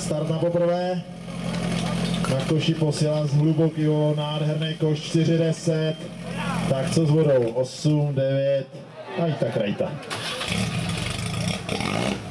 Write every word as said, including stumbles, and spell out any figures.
start na poprvé. Na koši posílá z hlubokého, nádherný koš čtyři deset. Tak co s vodou? osm, devět, a i tak rejta.